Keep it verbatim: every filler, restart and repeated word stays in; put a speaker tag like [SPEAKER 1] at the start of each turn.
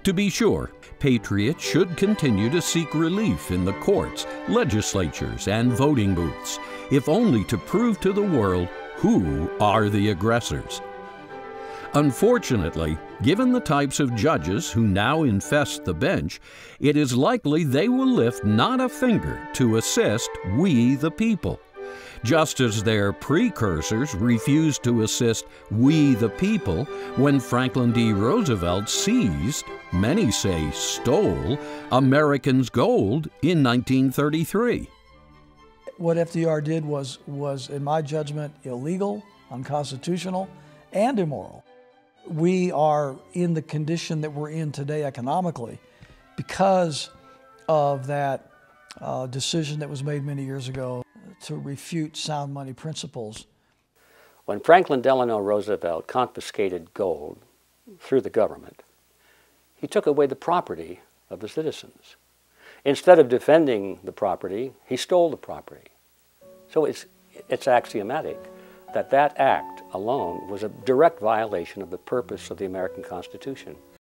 [SPEAKER 1] To be sure, patriots should continue to seek relief in the courts, legislatures, and voting booths, if only to prove to the world who are the aggressors. Unfortunately, given the types of judges who now infest the bench, it is likely they will lift not a finger to assist we the people. Just as their precursors refused to assist we the people when Franklin D. Roosevelt seized, many say stole, Americans' gold in nineteen thirty-three.
[SPEAKER 2] What F D R did was, was, in my judgment, illegal, unconstitutional, and immoral. We are in the condition that we're in today economically because of that uh, decision that was made many years ago to refute sound money principles.
[SPEAKER 3] When Franklin Delano Roosevelt confiscated gold through the government, he took away the property of the citizens. Instead of defending the property, he stole the property. So it's, it's axiomatic that that act alone was a direct violation of the purpose of the American Constitution.